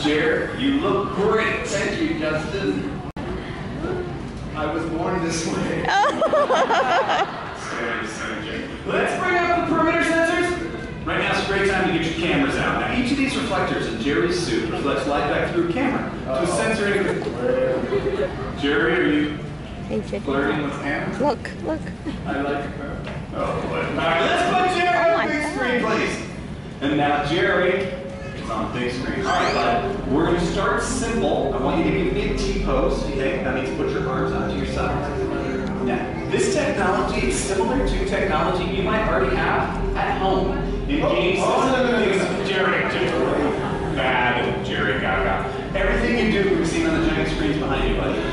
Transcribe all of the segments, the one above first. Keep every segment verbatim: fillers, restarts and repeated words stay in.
Jared, you look great. Thank you, Justin. I was born this way. Let's bring up the perimeter sensors. Right now is a great time to get your cameras out. Now each of these reflectors in Jerry's suit reflects light back through a camera. Uh-oh. So censoring. Jerry, are you flirting with Hannah? Look, look. I like her. Oh, boy. All right, let's put Jerry on the big screen, please. And now Jerry is on the big screen. All right, bud. We're going to start simple. I want you to give me a T-pose. Okay, that means put your arms out to your sides. Now, this technology is similar to technology you might already have at home. In oh, games, oh, no, no, no, no. Jerry, Jerry, bad, Jerry Gaga. Everything you do can be seen on the giant screens behind you, buddy.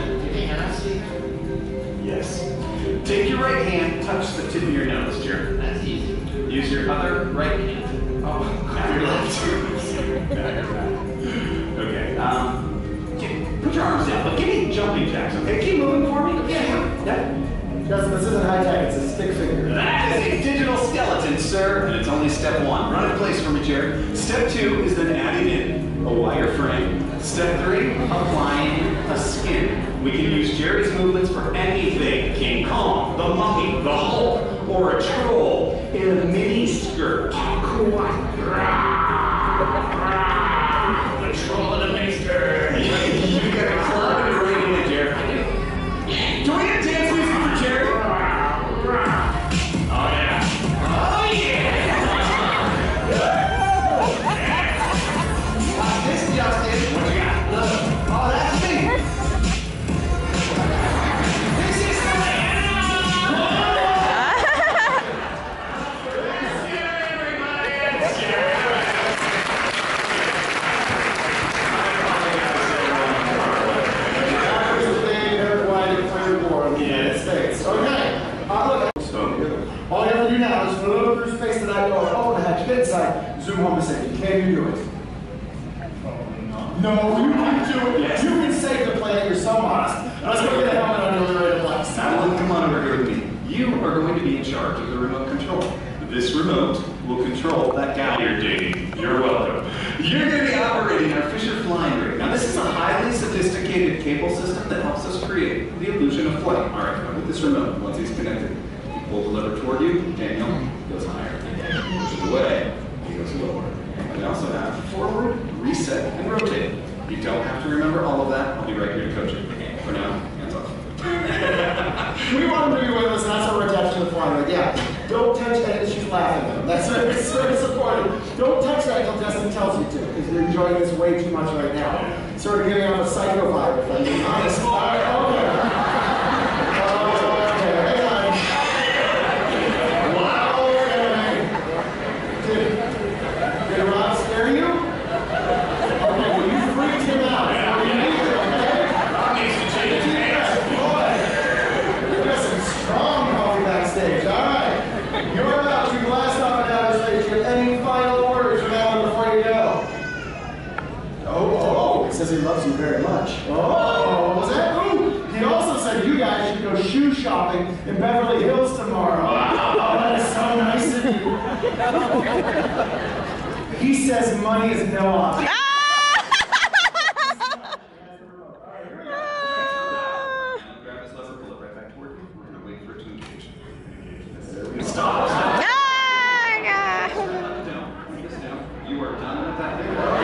Yes. Take your right hand, touch the tip of your nose, Jerry. That's easy. Use your other right hand. Oh, now your left too. Okay. Um, get, put your arms down, but give me jumping jacks. Okay, keep moving for me. Yeah. Yeah. Justin, this isn't high tech, it's a stick figure. That is a digital skeleton, sir, and it's only step one. Run in place for me, Jared. Step two is then adding in a wire frame. Step three, applying a skin. We can use Jerry's movements for anything. King Kong, the Mummy, the Hulk, or a troll in a mini skirt. The troll in a mini skirt. You got a club and you're ready to Jared. Do we have dance music for Jared? Oh yeah. Oh yeah. Watch this, Justin. What you got? Look. Oh, that's me. This is the everybody. It's Jared. All you have to do now is look through space that I know, open the hatch, get inside, zoom home a second. Can you do it? No, you can do it. Yes. You can save the planet, you're so honest. Let's go get a helmet on your way to blast. Alan, come on over here with me. You are going to be in charge of the remote control. This remote will control that guy you're dating. You're welcome. You're going to be operating our Fisher flying rig. Now, this is a highly sophisticated cable system that helps us create the illusion of flight. All right, now with this remote, once he's connected, pull the lever toward you, Daniel goes higher. Push it away, he goes lower. We also have forward, reset, and rotate. You don't have to remember all of that. I'll be right here to coach you. For now, hands off. We want him to be with us, and that's how we're attached to the flying rig. Yeah, don't touch that, she's laughing though. That's very, very supportive. Don't touch that until Justin tells you to, because you're enjoying this way too much right now. Sort of giving off a psycho vibe, if I'm being honest. All right, okay. He loves you very much. Oh, was that? Ooh. He also said you guys should go shoe shopping in Beverly Hills tomorrow. Wow, that is so nice of you. He says money is no object. Grab his lever, pull it right back toward you. We're going to wait for it to engage. Stop. Ah, Down. You are done with that.